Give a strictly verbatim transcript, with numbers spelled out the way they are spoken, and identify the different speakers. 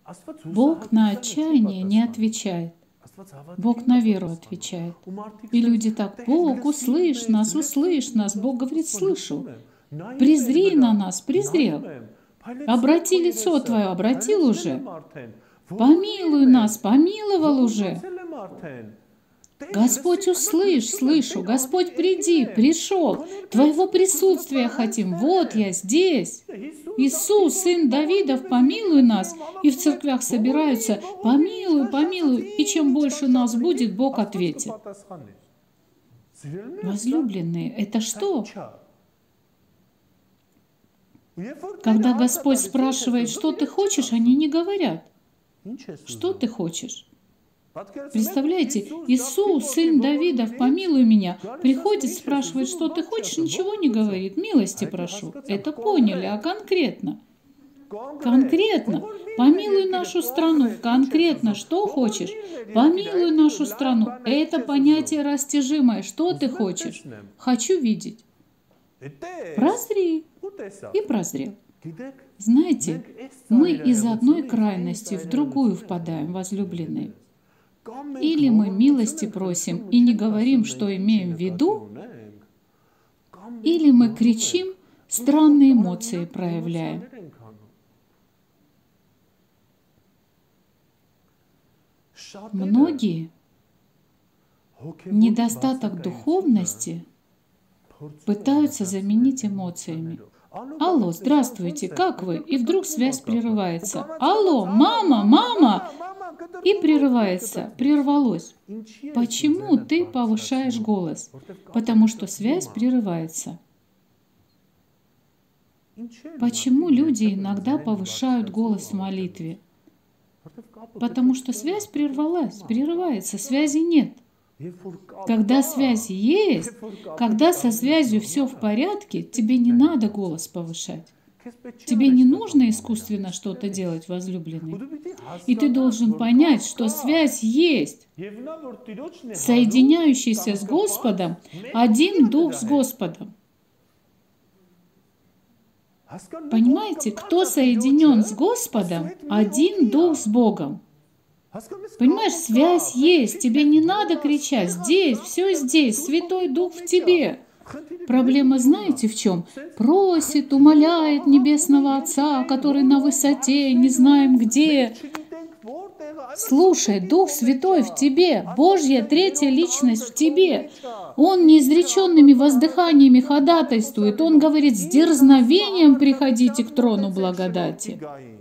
Speaker 1: Бог на отчаяние не отвечает. Бог на веру отвечает. И люди так: Бог, услышь нас, услышь нас. Бог говорит: слышу. Презри на нас, презрел. Обрати лицо Твое, обратил уже. Помилуй нас, помиловал уже. Господь, услышь, слышу. Господь, приди, пришел. Твоего присутствия хотим. Вот я здесь. Иисус, сын Давидов, помилуй нас. И в церквях собираются: помилуй, помилуй. И чем больше нас будет, Бог ответит. Возлюбленные, это что? Когда Господь спрашивает, что ты хочешь, они не говорят: что ты хочешь? Представляете, Иисус, сын Давидов, помилуй меня, приходит, спрашивает, что ты хочешь, ничего не говорит, милости прошу. Это поняли, а конкретно? Конкретно. Помилуй нашу страну. Конкретно, что хочешь? Помилуй нашу страну. Это понятие растяжимое. Что ты хочешь? Хочу видеть. Прозри. И прозрел. Знаете, мы из одной крайности в другую впадаем, возлюбленные. Или мы милости просим и не говорим, что имеем в виду, или мы кричим, странные эмоции проявляем. Многие недостаток духовности пытаются заменить эмоциями. Алло, здравствуйте, как вы? И вдруг связь прерывается. Алло, мама, мама! И прерывается, прервалось. Почему ты повышаешь голос? Потому что связь прерывается. Почему люди иногда повышают голос в молитве? Потому что связь прервалась, прерывается, связи нет. Когда связь есть, когда со связью все в порядке, тебе не надо голос повышать. Тебе не нужно искусственно что-то делать, возлюбленный. И ты должен понять, что связь есть. Соединяющийся с Господом, один Дух с Господом. Понимаете, кто соединен с Господом, один Дух с Богом. Понимаешь, связь есть, тебе не надо кричать: здесь, все здесь, Святой Дух в тебе. Проблема знаете в чем? Просит, умоляет Небесного Отца, который на высоте, не знаем где. Слушай, Дух Святой в тебе, Божья третья личность в тебе. Он неизреченными воздыханиями ходатайствует. Он говорит: с дерзновением приходите к трону благодати.